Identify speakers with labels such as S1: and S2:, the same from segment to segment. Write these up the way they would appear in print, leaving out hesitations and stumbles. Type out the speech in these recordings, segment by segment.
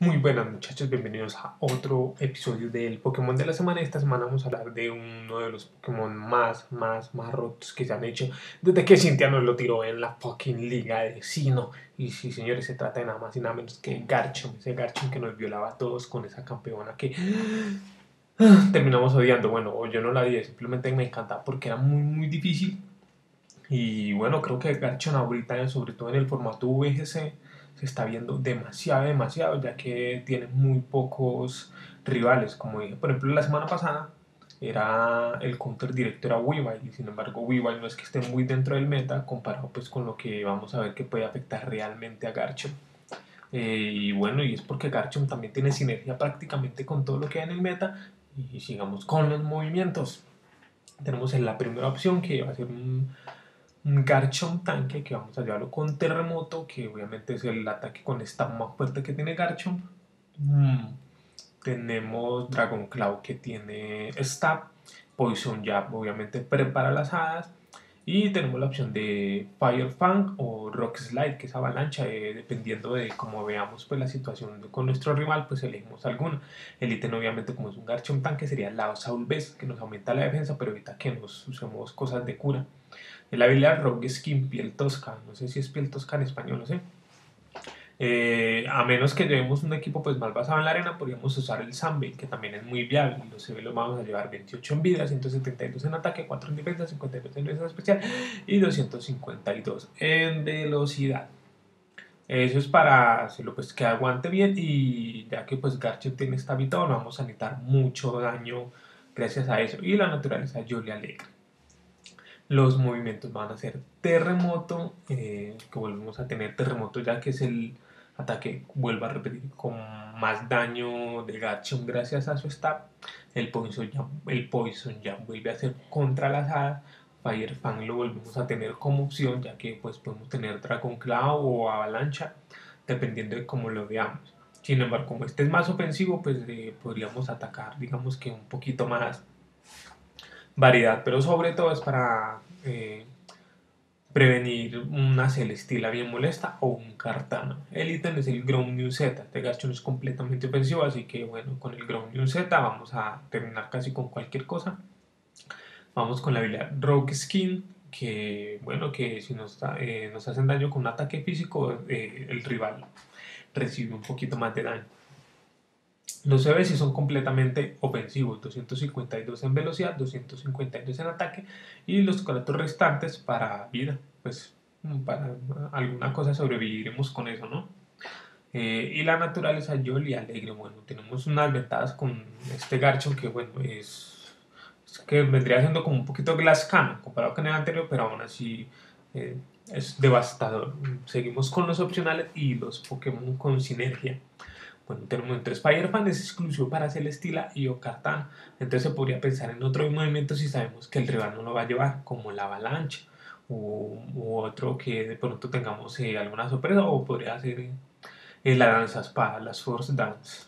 S1: Muy buenas muchachos, bienvenidos a otro episodio del Pokémon de la semana. Esta semana vamos a hablar de uno de los Pokémon más rotos que se han hecho desde que Cintia nos lo tiró en la fucking liga de Sino. Y sí, señores, se trata de nada más y nada menos que Garchomp, ese Garchomp que nos violaba a todos con esa campeona que terminamos odiando. Bueno, o yo no la odié, simplemente me encantaba porque era muy difícil. Y bueno, creo que Garchomp ahorita, sobre todo en el formato VGC, se está viendo demasiado, ya que tiene muy pocos rivales. Como dije, por ejemplo, la semana pasada era el counter directo era Weavile, y sin embargo Weavile no es que esté muy dentro del meta comparado pues con lo que vamos a ver que puede afectar realmente a Garchomp. Y bueno, y es porque Garchomp también tiene sinergia prácticamente con todo lo que hay en el meta. Y sigamos con los movimientos. Tenemos en la primera opción que va a ser un Garchomp tanque que vamos a llevarlo con terremoto, que obviamente es el ataque con stab más fuerte que tiene Garchomp. Tenemos Dragon Claw que tiene stab, Poison Jab obviamente prepara las hadas, y tenemos la opción de Fire Fang o Rock Slide, que es avalancha, dependiendo de cómo veamos pues la situación con nuestro rival, pues elegimos alguna. El ítem obviamente, como es un Garchomp tanque, sería la Soul Best, que nos aumenta la defensa pero evita que nos usemos cosas de cura. La habilidad Rogue Skin, piel tosca, no sé si es piel tosca en español, no sé. A menos que llevemos un equipo pues más basado en la arena, podríamos usar el Sunbait, que también es muy viable. Los CB los vamos a llevar 28 en vida, 172 en ataque, 4 en defensa, 52 en defensa especial y 252 en velocidad. Eso es para hacerlo pues que aguante bien, y ya que pues Garchomp tiene esta mitad, no vamos a necesitar mucho daño gracias a eso. Y la naturaleza yo le alegra. Los movimientos van a ser terremoto, que volvemos a tener terremoto ya que es el ataque, vuelvo a repetir, con más daño de Garchomp gracias a su stab. El Poison Jam vuelve a ser contra las hadas. Fire Fang lo volvemos a tener como opción, ya que pues podemos tener Dragon Claw o Avalancha, dependiendo de cómo lo veamos. Sin embargo, como este es más ofensivo, pues podríamos atacar, digamos que un poquito más variedad, pero sobre todo es para prevenir una Celestila bien molesta o un Kartana. El ítem es el Ground Z. Este Garchomp es completamente ofensivo, así que bueno, con el Ground Z vamos a terminar casi con cualquier cosa. Vamos con la habilidad Rogue Skin, que bueno, que si nos hacen daño con un ataque físico, el rival recibe un poquito más de daño. Los CB sí son completamente ofensivos, 252 en velocidad, 252 en ataque, y los 4 restantes para vida, pues para alguna cosa sobreviviremos con eso, ¿no? Y la naturaleza yo le alegre, bueno, tenemos unas ventajas con este Garchomp que bueno, es que vendría siendo como un poquito Glass Cannon comparado con el anterior, pero aún así eh, es devastador. Seguimos con los opcionales y los Pokémon con sinergia. Bueno, tenemos entre Spider-Man, es exclusivo para Celestila y Ocartana. Entonces se podría pensar en otro movimiento si sabemos que el rival no lo va a llevar, como la avalancha, u otro que de pronto tengamos alguna sorpresa, o podría ser la danza espada, las Force Dance.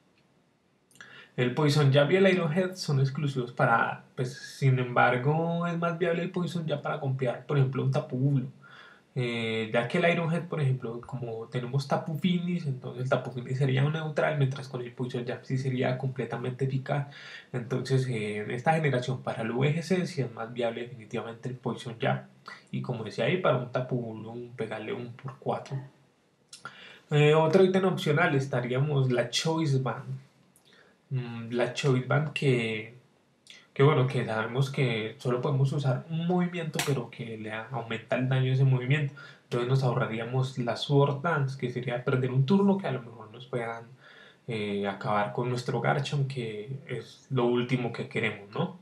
S1: El Poison Jab y el Iron Head son exclusivos para, pues sin embargo es más viable el Poison Jab para copiar, por ejemplo, un Tapu Bulu. Ya que el Ironhead, por ejemplo, como tenemos Tapu Finish, entonces el Tapu Finish sería un neutral, mientras con el Poison Jab sí sería completamente eficaz. Entonces, en esta generación para el VGC sí es más viable definitivamente el Poison Jab. Y como decía ahí, para un Tapu Bulu, pegarle un por 4. Otro ítem opcional estaríamos la Choice Band. La Choice Band que bueno, que sabemos que solo podemos usar un movimiento, pero que le aumenta el daño de ese movimiento. Entonces nos ahorraríamos la Sword Dance, que sería perder un turno que a lo mejor nos puedan acabar con nuestro Garchomp, que es lo último que queremos, ¿no?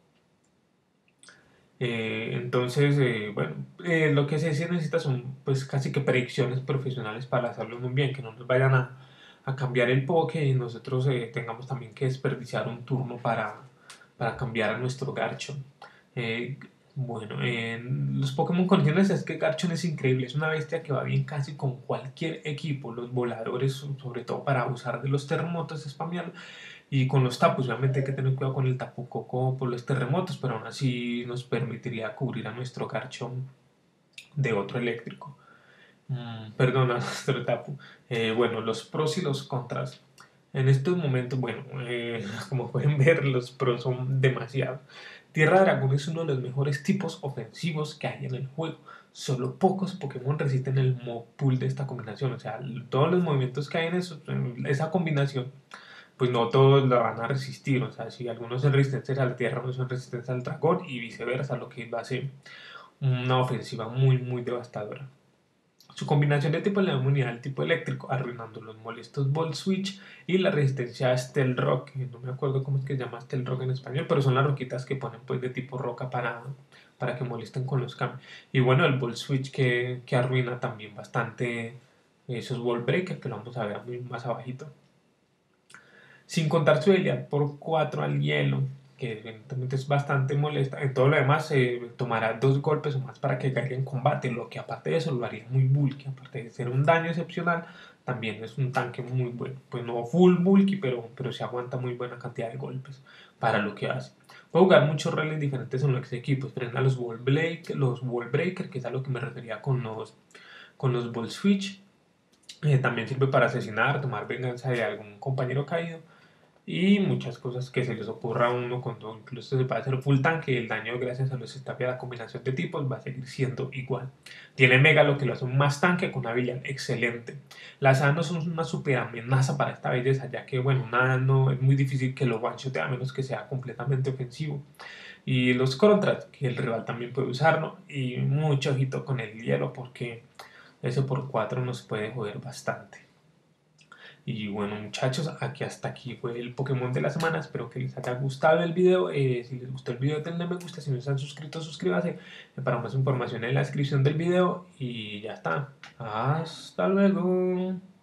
S1: Entonces, bueno, lo que se necesita son pues casi que predicciones profesionales para hacerlo muy bien, que no nos vayan a cambiar el poke y nosotros tengamos también que desperdiciar un turno para cambiar a nuestro Garchomp. Eh, bueno, en los Pokémon condiciones es que Garchomp es increíble, es una bestia que va bien casi con cualquier equipo, los voladores, sobre todo para usar de los terremotos, spamearlo, y con los tapus, obviamente hay que tener cuidado con el tapu coco por los terremotos, pero aún así nos permitiría cubrir a nuestro Garchomp de otro eléctrico. Perdona, nuestro Tapu. Bueno, los pros y los contras. En estos momentos, bueno, como pueden ver, los pros son demasiados. Tierra Dragón es uno de los mejores tipos ofensivos que hay en el juego. Solo pocos Pokémon resisten el mob pool de esta combinación. O sea, todos los movimientos que hay en esa combinación, pues no todos la van a resistir. O sea, si algunos son resistentes a la tierra, otros son resistentes al dragón y viceversa, lo que va a ser una ofensiva muy, muy devastadora. Su combinación de tipo le da inmunidad al tipo eléctrico, arruinando los molestos Volt Switch y la resistencia a Steel Rock, que no me acuerdo cómo es que se llama Steel Rock en español, pero son las roquitas que ponen pues de tipo roca para que molesten con los cambios. Y bueno, el Volt Switch que arruina también bastante esos Wall Breaker, que lo vamos a ver muy más abajito. Sin contar su habilidad por 4 al hielo, que evidentemente es bastante molesta. En todo lo demás, tomará 2 golpes o más para que caiga en combate, lo que aparte de eso lo haría muy bulky. Aparte de ser un daño excepcional, también es un tanque muy bueno. Pues no full bulky, pero se aguanta muy buena cantidad de golpes para lo que hace. Puede jugar muchos roles diferentes en los equipos. Frena los wall breaker, que es a lo que me refería con los ball switch. También sirve para asesinar, tomar venganza de algún compañero caído y muchas cosas que se les ocurra a uno cuando incluso se puede hacer full tanque. El daño gracias a los staff y a la combinación de tipos va a seguir siendo igual. Tiene Mega, lo que lo hace un más tanque con una habilidad excelente. Las A no son una super amenaza para esta belleza, ya que bueno, nada no es muy difícil que lo one shot a menos que sea completamente ofensivo. Y los contras, que el rival también puede usarlo, y mucho ojito con el hielo porque eso por 4 nos puede joder bastante. Y bueno, muchachos, hasta aquí fue el Pokémon de la semana. Espero que les haya gustado el video. Si les gustó el video, denle me gusta. Si no están suscritos, suscríbanse. Para más información en la descripción del video. Y ya está. Hasta luego.